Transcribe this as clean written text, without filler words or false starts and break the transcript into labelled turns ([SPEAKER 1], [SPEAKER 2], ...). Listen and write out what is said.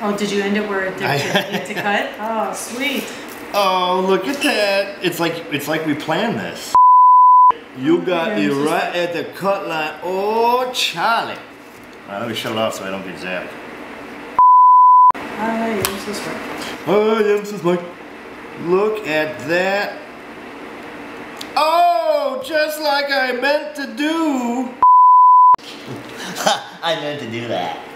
[SPEAKER 1] Oh, did you end it where it did to cut? Oh, sweet.
[SPEAKER 2] Oh, look at that. It's like we planned this. You got me right at the cut line. Oh, Charlie. Let me shut it off so I don't get zapped.
[SPEAKER 1] Hi, I'm so sorry.
[SPEAKER 2] Hi, this is Mike. Look at that. Oh, just like I meant to do.
[SPEAKER 3] I meant to do that.